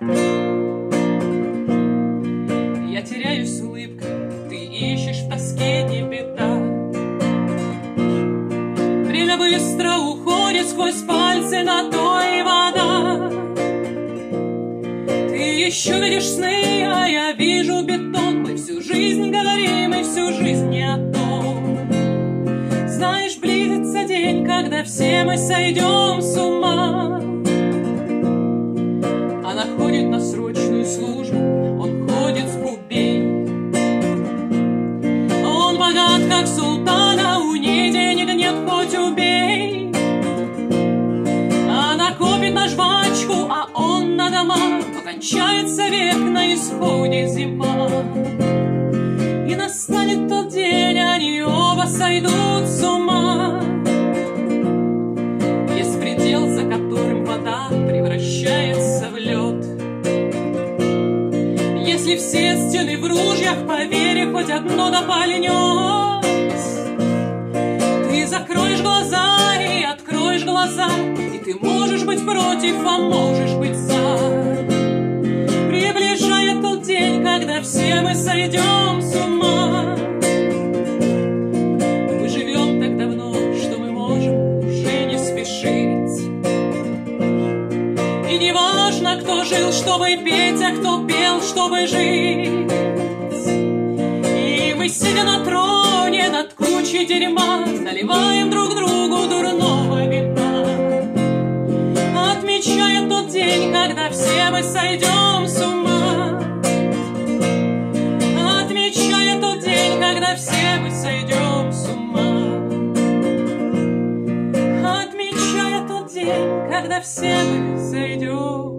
Я теряюсь улыбкой, ты ищешь в тоске, не беда. Время быстро уходит сквозь пальцы, на то и вода. Ты еще видишь сны, а я вижу бетон. Мы всю жизнь говорим, и всю жизнь не о том. Знаешь, близится день, когда все мы сойдем с ума. Она ходит на срочную службу, он ходит с бубей. Он богат, как султан, а у ней денег нет, хоть убей. Она копит на жвачку, а он на дома. Но кончается век, на исходе зима. И настанет тот день, они оба сойдут с ума. Есть предел, за которым вода превращается в лед. Если все стены в ружьях, поверь, хоть одно допальнет. Ты закроешь глаза и откроешь глаза, и ты можешь быть против, а можешь быть за. Приближает тот день, когда все мы сойдем с ума. Мы живем так давно, что мы можем уже не спешить. И не важно, кто жил, чтобы петь, а кто пел, чтобы жить. И мы, сидя на троне над кучей дерьма, наливаем друг другу дурного вина, отмечая тот день, когда все мы сойдем с ума. Отмечая тот день, когда все мы сойдем с ума. Отмечая тот день, когда все мы сойдем.